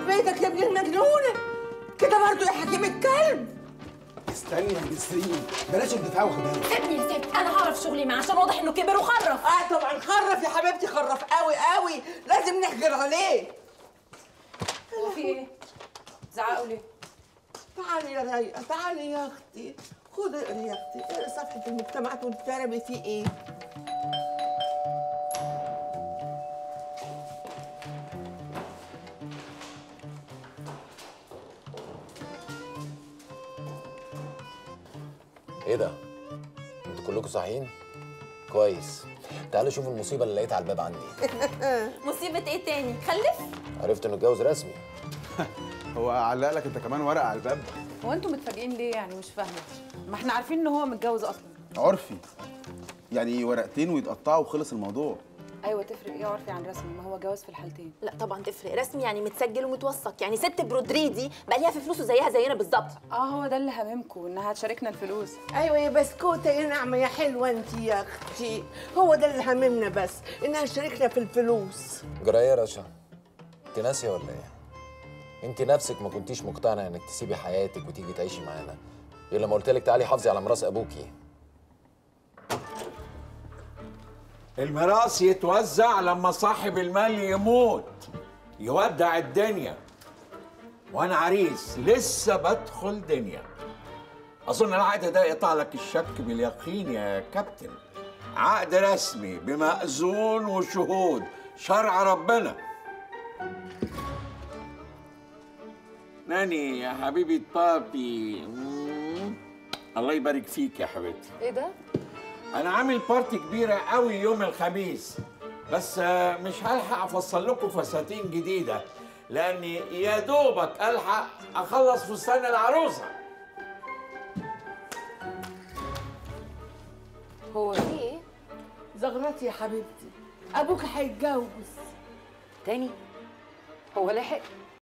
يخرب بيتك يا ابن المجنونه، كده برضه يا حكيم الكلب. استني يا نسرين، بلاش الدفاع واخدها. سيبني يا ست، انا هعرف شغلي معاه عشان واضح انه كبر وخرف. طبعا خرف يا حبيبتي، خرف قوي قوي، لازم نحجر عليه. هو في ايه؟ زعقوا ليه؟ تعالي يا رايقه، تعالي يا اختي، خدي اقري يا اختي، اقري صفحه المجتمعات والتربي فيه ايه. ايه ده؟ انتوا كلكم صاحيين؟ كويس. تعالوا شوفوا المصيبه اللي لقيتها على الباب عندي. مصيبة ايه تاني؟ خلف؟ عرفت انه اتجوز رسمي. هو علق لك انت كمان ورقه على الباب؟ هو انتوا متفاجئين ليه يعني؟ مش فاهمه. ما احنا عارفين ان هو متجوز اصلا. عرفي يعني ورقتين ويتقطعوا وخلص الموضوع. ايوه تفرق ايه عرفي عن رسمي؟ ما هو جواز في الحالتين. لا طبعا تفرق، رسمي يعني متسجل ومتوثق، يعني ست برودريدي بقى ليها في فلوسه زيها زينا بالظبط. هو ده اللي هاممكم، انها تشاركنا الفلوس. ايوه يا بسكوته يا نعمه يا حلوه انت يا اختي، هو ده اللي هاممنا بس، انها تشاركنا في الفلوس. جرايه يا رشا؟ انت ناسيه ولا ايه؟ انت نفسك ما كنتيش مقتنعه انك تسيبي حياتك وتيجي تعيشي معانا غير لما قلت لك تعالي حافظي على ميراث ابوكي. الميراث يتوزع لما صاحب المال يموت، يودع الدنيا. وانا عريس لسه بدخل دنيا. اظن العقد ده يقطع لك الشك باليقين يا كابتن. عقد رسمي بمأذون وشهود، شرع ربنا. ناني يا حبيبة بابي، الله يبارك فيك يا حبيبتي. ايه ده؟ أنا عامل بارتي كبيرة قوي يوم الخميس، بس مش هلحق أفصل لكم فساتين جديدة، لأني يا دوبك ألحق أخلص فستان العروسة. هو في ايه؟ زغرتي يا حبيبتي، ابوك هيتجوز تاني؟ هو لحق؟